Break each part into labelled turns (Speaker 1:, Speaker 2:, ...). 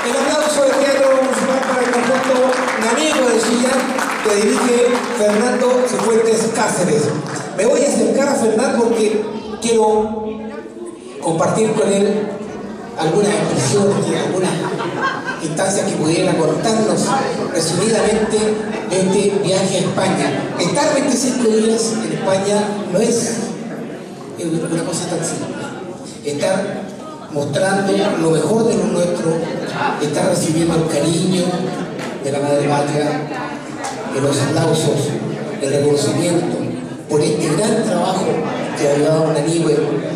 Speaker 1: El aplauso de Teatro Municipal para el conjunto Naniego de Chillán, que dirige Fernando Cifuentes Cáceres. Me voy a acercar a Fernando porque quiero compartir con él algunas expresiones y algunas instancias que pudieran contarnos resumidamente de este viaje a España. Estar 25 días en España no es una cosa tan simple. Estar mostrando lo mejor de lo nuestro, estar recibiendo el cariño de la madre patria, de los aplausos, el reconocimiento por este gran trabajo que ha llevado Naniego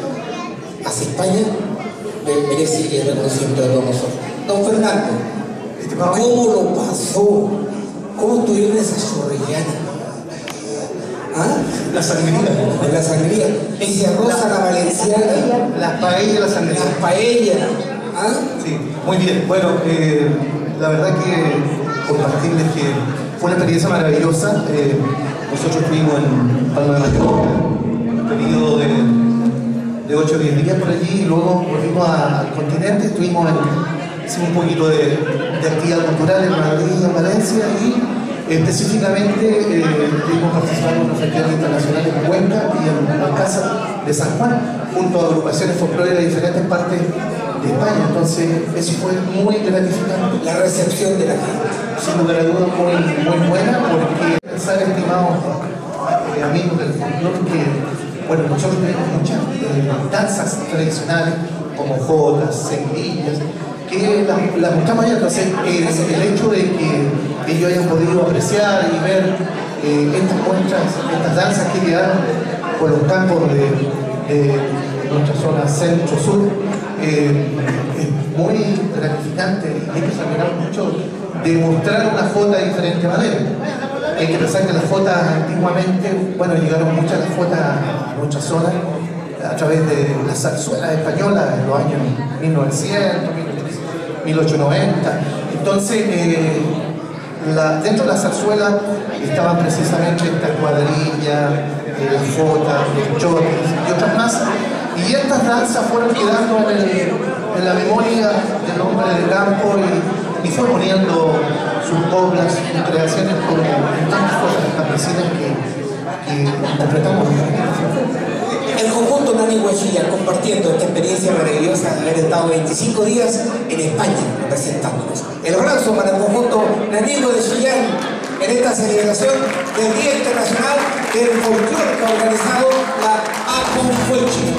Speaker 1: hacia España, merece el reconocimiento de todos nosotros. Don Fernando, ¿cómo lo pasó? ¿Cómo estuvieron esa chorrillana? ¿Ah?
Speaker 2: La sangría.
Speaker 1: La sangría. Ese arroz a la valenciana.
Speaker 2: Las paellas, la sangría.
Speaker 1: Las paellas. ¿Ah?
Speaker 2: Sí, muy bien. Bueno, la verdad que compartirles que fue una experiencia maravillosa. Nosotros estuvimos en Palma de Mallorca, un periodo de 8 o 10 días por allí, y luego volvimos al continente, hicimos un poquito de actividad cultural en Madrid y en Valencia, y específicamente estuvimos participando en los festivales internacionales en Cuenca y en Alcázar de San Juan, junto a agrupaciones folclóricas de diferentes partes de España. Entonces eso fue muy gratificante.
Speaker 1: La recepción de la gente,
Speaker 2: sin lugar a dudas, muy buena, porque pensar, estimados amigos del folclore, que bueno, nosotros tenemos muchas danzas tradicionales como jotas, seguidillas, que las mostramos allá. Entonces el hecho de que ellos hayan podido apreciar y ver estas muestras, estas danzas que quedaron por los campos de nuestra zona centro-sur, es muy gratificante, y ellos se alegraron mucho de mostrar una jota de diferente manera. Hay que pensar que las jotas antiguamente, bueno, llegaron muchas las jotas a nuestra zona a través de las zarzuelas españolas en los años 1900, 1890. Entonces, dentro de la zarzuela estaban precisamente estas cuadrillas, las jotas, los chotis y otras más. Y estas danzas fueron quedando en la memoria del hombre del campo, y fue poniendo sus coplas, sus creaciones, como tantas cosas establecidas que interpretamos.
Speaker 1: El conjunto Naniego de Chillán compartiendo esta experiencia maravillosa de haber estado 25 días en España representándonos. El aplauso para el conjunto Naniego de Chillán en esta celebración del Día Internacional del Folclore que ha organizado la ACONFOLCHE.